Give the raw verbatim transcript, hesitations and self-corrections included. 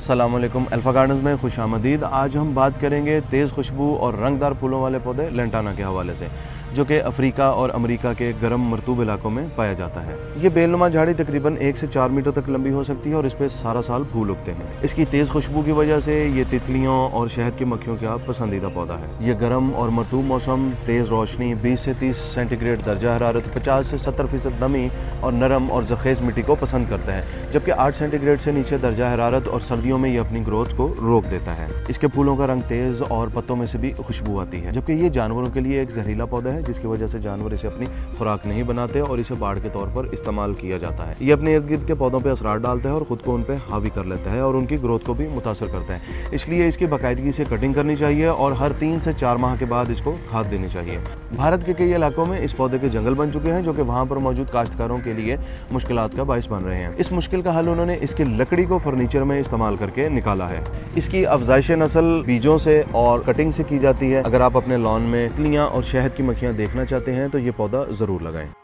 अस्सलामुअलैकुम, alpha gardens में खुशामदीद। आज हम बात करेंगे तेज़ खुशबू और रंगदार फूलों वाले पौधे लेंटाना के हवाले से, जो कि अफ्रीका और अमेरिका के गर्म मरतूब इलाकों में पाया जाता है। ये बेलनुमा झाड़ी तकरीबन एक से चार मीटर तक लंबी हो सकती है और इस पर सारा साल फूल उगते हैं। इसकी तेज़ खुशबू की वजह से ये तितलियों और शहद की मक्खियों का पसंदीदा पौधा है। ये गर्म और मरतूब मौसम, तेज़ रोशनी, बीस से तीस सेंटीग्रेड दर्जा हरारत, पचास से सत्तर फीसद नमी और नरम और जखेज़ मिट्टी को पसंद करता है, जबकि आठ सेंटीग्रेड से नीचे दर्जा हरारत और सर्दियों में ये अपनी ग्रोथ को रोक देता है। इसके फूलों का रंग तेज़ और पत्तों में से भी खुशबू आती है, जबकि ये जानवरों के लिए एक जहरीला पौधा है, जिसकी वजह से जानवर इसे अपनी खुराक नहीं बनाते और इसे बाड़ के तौर पर इस्तेमाल किया जाता है। ये अपने इर्द गिर्द के पौधों पर असरार डालता है और खुद को उन पर हावी कर लेता है और उनकी ग्रोथ को भी मुतासर करता है। इसलिए इसकी बाकायदगी से कटिंग करनी चाहिए और हर तीन से चार माह के बाद इसको खाद देनी चाहिए। भारत के कई इलाकों में इस पौधे के जंगल बन चुके हैं, जो कि वहाँ पर मौजूद काश्तकारों के लिए मुश्किलात का बाइस बन रहे हैं। इस मुश्किल का हल उन्होंने इसकी लकड़ी को फर्नीचर में इस्तेमाल करके निकाला है। इसकी अफजाइश नस्ल बीजों से और कटिंग से की जाती है। अगर आप अपने लॉन में तितलियां और शहद की मक्खियां देखना चाहते हैं तो ये पौधा ज़रूर लगाएं।